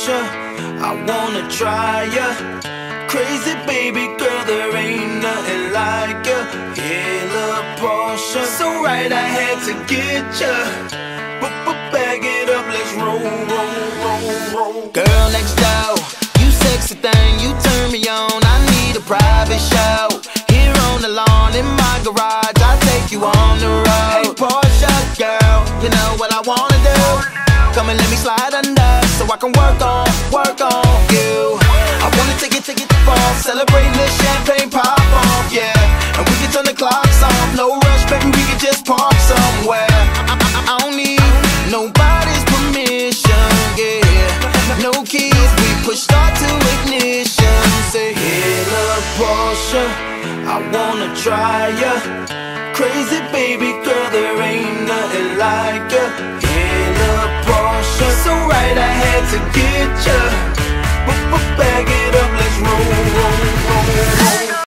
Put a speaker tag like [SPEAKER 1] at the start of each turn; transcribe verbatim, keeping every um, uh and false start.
[SPEAKER 1] Porsche, I wanna try ya. Crazy baby girl, there ain't nothing like ya. Hey, little Porsche, so right I had to get ya. But but bag it up, let's roll, roll, roll, roll. Girl next door, you sexy thing, you turn me on. I need a private show. Here on the lawn in my garage, I'll take you on the road. Hey Porsche girl, you know what I wanna do. Come and let me slide under, so I can work on, work on you. I wanna take it, take it far, celebrate the champagne pop off, yeah. And we can turn the clocks off, no rush, baby, we can just park somewhere. I, I, I don't need nobody's permission, yeah. No keys, we push start to ignition. Say, hey, little Porsche, I wanna try ya. Crazy baby girl, there ain't nothing like ya. Hey, little Porsche, so right I had to get ya. But, but bag